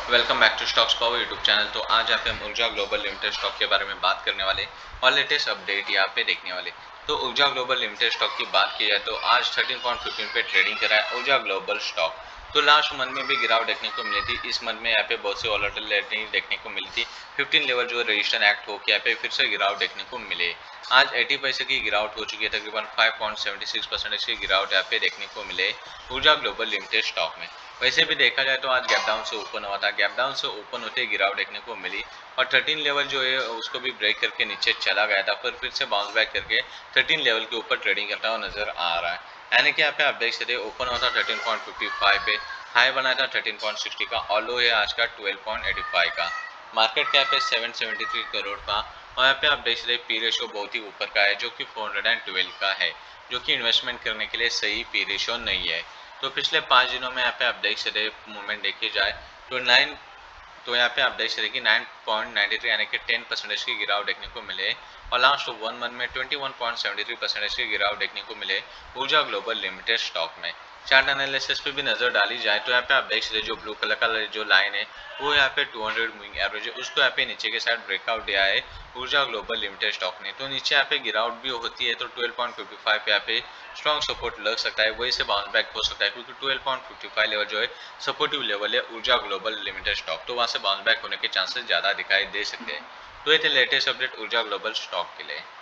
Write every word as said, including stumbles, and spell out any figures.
Welcome back to stocks power YouTube channel. तो आज यहाँ पे हम ऊर्जा ग्लोबल लिमिटेड स्टॉक के बारे में बात करने वाले और लेटेस्ट अपडेट यहाँ पे देखने वाले। तो ऊर्जा ग्लोबल लिमिटेड स्टॉक की बात की जाए तो आज थर्टीन पॉइंट फिफ्टीन पे ट्रेडिंग कर रहा है ऊर्जा ग्लोबल स्टॉक। तो लास्ट मंथ में भी गिरावट देखने को मिली थी, इस मंथ में यहाँ पे बहुत सी वॉलेटिलिटी देखने को मिली थी। फिफ्टीन लेवल जो रजिस्टर एक्ट हो के यहाँ पे फिर से गिरावट देखने को मिले। आज अस्सी पैसे की गिरावट हो चुकी है, तकरीबन five point seven six percentage की गिरावट यहाँ पे देखने को मिले ऊर्जा ग्लोबल लिमिटेड स्टॉक में। वैसे भी देखा जाए तो आज गैप डाउन से ओपन हुआ था, गैप डाउन से ओपन होते ही गिरावट देखने को मिली और थर्टीन लेवल जो है उसको भी ब्रेक करके नीचे चला गया था, पर फिर से बाउंस बैक करके थर्टीन लेवल के ऊपर ट्रेडिंग करता हुआ नजर आ रहा है। यानी कि यहाँ पे आप देख सकते हैं ओपन हुआ था थर्टीन पॉइंट फिफ्टी फाइव पे, हाई बनाया था थर्टीन पॉइंट सिक्सटी का और लो है आज का ट्वेल्व पॉइंट एटी फाइव का। मार्केट कैप है सेवन सेवेंटी थ्री करोड़ का और यहाँ पे आप देख सकते पी रेशो बहुत ही ऊपर का है जो कि फोर हंड्रेड ट्वेल्व का है, जो कि इन्वेस्टमेंट करने के लिए सही पी रेशो नहीं है। तो पिछले पाँच दिनों में यहाँ पे आप देख सकते मूवमेंट देखी जाए तो नाइन तो यहाँ पे आप देख सकते कि नाइन पॉइंट नाइन्टी थ्री यानी कि टेन परसेंटेज की गिरावट देखने को मिले और लास्ट वन मंथ में twenty one point seventy three percentage की गिरावट देखने को मिले ऊर्जा ग्लोबल लिमिटेड स्टॉक में। चार्ट एनालिसिस पे भी नजर डाली जाए तो यहाँ पे आप देख सकते जो ब्लू कलर का जो लाइन है वो यहाँ पे टू हंड्रेड मूविंग एवरेज है, उसको यहाँ पे नीचे के साइड ब्रेकआउट दिया है ऊर्जा ग्लोबल लिमिटेड स्टॉक ने। तो नीचे यहाँ पे गिरावट भी होती है तो ट्वेल्व पॉइंट फिफ्टी फाइव पे यहाँ पे स्ट्रॉन्ग सपोर्ट लग सकता है, वही से बाउंस बैक हो सकता है क्योंकि twelve point fifty five level जो है सपोर्टिव लेवल है ऊर्जा ग्लोबल लिमिटेड स्टॉक, तो वहाँ से बाउंस बैक होने के चांसेस ज़्यादा दिखाई दे सकते हैं। तो ये थे latest update Urja global stock के लिए।